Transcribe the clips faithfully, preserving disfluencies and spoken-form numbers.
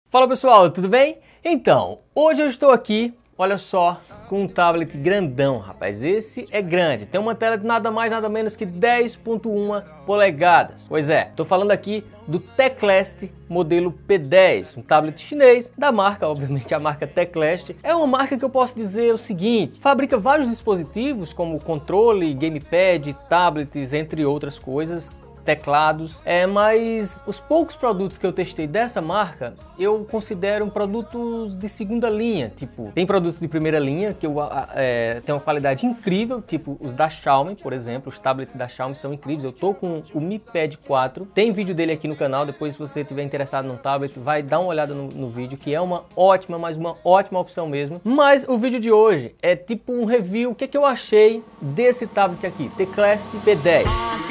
Fala pessoal, tudo bem? Então, hoje eu estou aqui, olha só, com um tablet grandão, rapaz. Esse é grande, tem uma tela de nada mais nada menos que dez ponto um polegadas. Pois é, estou falando aqui do Teclast modelo P dez, um tablet chinês da marca, obviamente a marca Teclast. É uma marca que eu posso dizer o seguinte, fabrica vários dispositivos como controle, gamepad, tablets, entre outras coisas, teclados, é, mas os poucos produtos que eu testei dessa marca eu considero produtos de segunda linha. Tipo, tem produtos de primeira linha que eu, é, tem uma qualidade incrível, tipo os da Xiaomi, por exemplo. Os tablets da Xiaomi são incríveis. Eu tô com o Mi Pad quatro, tem vídeo dele aqui no canal. Depois, se você estiver interessado num tablet, vai dar uma olhada no, no vídeo, que é uma ótima, mas uma ótima opção mesmo. Mas o vídeo de hoje é tipo um review, o que, que eu achei desse tablet aqui, Teclast P dez.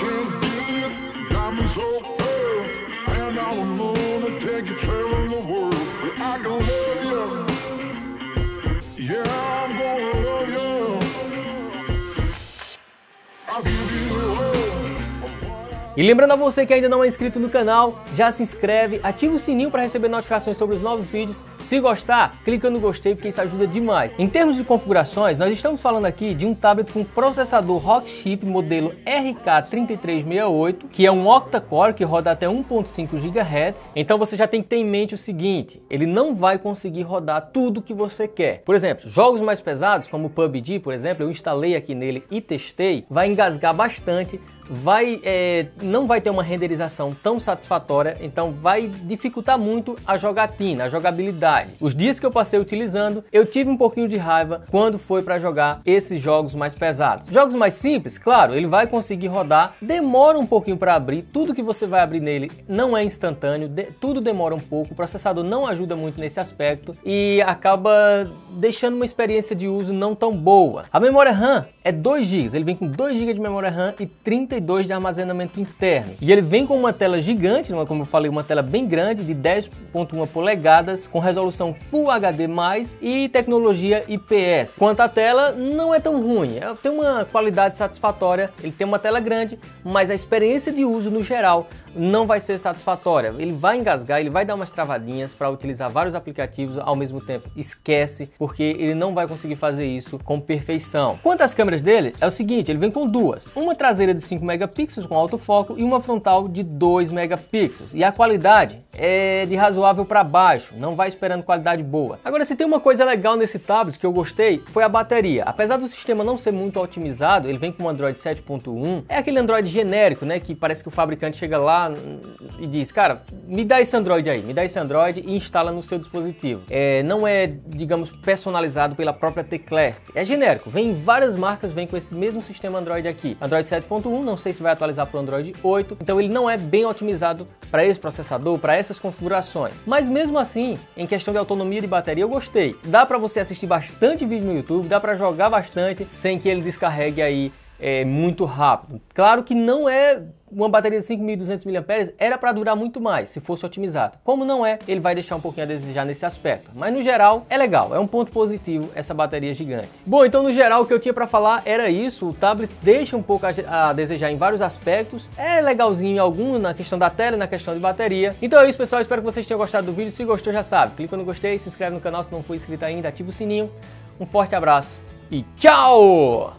E lembrando a você que ainda não é inscrito no canal, já se inscreve, ativa o sininho para receber notificações sobre os novos vídeos. Se gostar, clica no gostei porque isso ajuda demais. Em termos de configurações, nós estamos falando aqui de um tablet com processador Rockchip modelo R K três três seis oito, que é um octa-core que roda até um ponto cinco gigahertz. Então você já tem que ter em mente o seguinte, ele não vai conseguir rodar tudo que você quer. Por exemplo, jogos mais pesados como o P U B G, por exemplo, eu instalei aqui nele e testei, vai engasgar bastante, vai... É, não vai ter uma renderização tão satisfatória, então vai dificultar muito a jogatina, a jogabilidade. Os dias que eu passei utilizando, eu tive um pouquinho de raiva quando foi para jogar esses jogos mais pesados. Jogos mais simples, claro, ele vai conseguir rodar, demora um pouquinho para abrir, tudo que você vai abrir nele não é instantâneo, de, tudo demora um pouco, o processador não ajuda muito nesse aspecto e acaba deixando uma experiência de uso não tão boa. A memória RAM é dois gigas, ele vem com dois gigas de memória RAM e trinta e dois de armazenamento interno. E ele vem com uma tela gigante, como eu falei, uma tela bem grande de dez ponto um polegadas, com resolução Full H D mais, e tecnologia I P S. Quanto à tela, não é tão ruim, tem uma qualidade satisfatória, ele tem uma tela grande, mas a experiência de uso no geral não vai ser satisfatória. Ele vai engasgar, ele vai dar umas travadinhas para utilizar vários aplicativos ao mesmo tempo. Esquece, porque ele não vai conseguir fazer isso com perfeição. Quanto às câmeras dele, é o seguinte, ele vem com duas. Uma traseira de cinco megapixels com autofoco e uma frontal de dois megapixels. E a qualidade é de razoável para baixo, não vai esperando qualidade boa. Agora, se tem uma coisa legal nesse tablet que eu gostei, foi a bateria. Apesar do sistema não ser muito otimizado, ele vem com um Android sete ponto um, é aquele Android genérico, né, que parece que o fabricante chega lá e diz, cara, me dá esse Android aí, me dá esse Android e instala no seu dispositivo. É, não é, digamos, personalizado pela própria Teclast, é genérico, vem em várias marcas, vem com esse mesmo sistema Android aqui. Android sete ponto um, não sei se vai atualizar para o Android oito, então ele não é bem otimizado para esse processador, para essas configurações. Mas mesmo assim, em questão de autonomia de bateria, eu gostei. Dá para você assistir bastante vídeo no YouTube, dá para jogar bastante sem que ele descarregue aí é, muito rápido. Claro que não é uma bateria de cinco mil e duzentos miliampères, era para durar muito mais se fosse otimizado. Como não é, ele vai deixar um pouquinho a desejar nesse aspecto. Mas no geral é legal, é um ponto positivo essa bateria gigante. Bom, então no geral o que eu tinha para falar era isso. O tablet deixa um pouco a, a desejar em vários aspectos. É legalzinho em algum, na questão da tela e na questão de bateria. Então é isso, pessoal, espero que vocês tenham gostado do vídeo. Se gostou, já sabe, clica no gostei, se inscreve no canal se não for inscrito ainda, ativa o sininho. Um forte abraço e tchau!